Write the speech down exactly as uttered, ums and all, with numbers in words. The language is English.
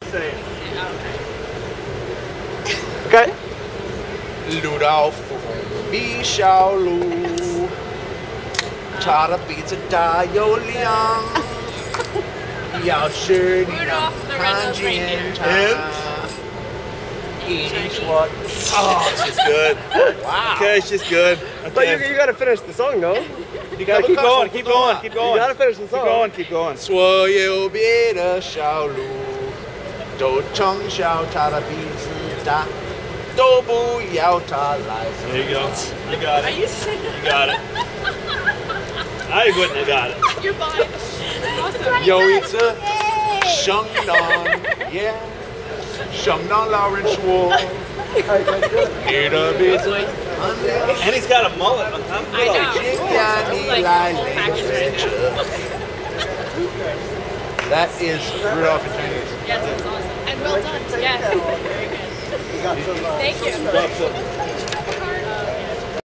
say it. Okay. 路到风比小路，他的鼻子大又亮，要是你能看见他。Each one. Oh, it's just good. Wow. Okay, it's just good. Okay. But you, you gotta finish the song, no? You gotta keep going, keep going, keep going. You gotta finish the song. Keep going, keep going. 所有别的小路都嘲笑他的鼻子大，都不要他来。 There you go. You got it. Are you serious? You got it. I wouldn't have got it. You're fine. Awesome. 有一次，圣诞夜，圣诞老人说，你的鼻子很亮。 And he's got a mullet on top of I it. know. It's like packaged. That is Rudolph in Chinese. Yes, it's awesome. And well done. Yes. Very good. Thank you.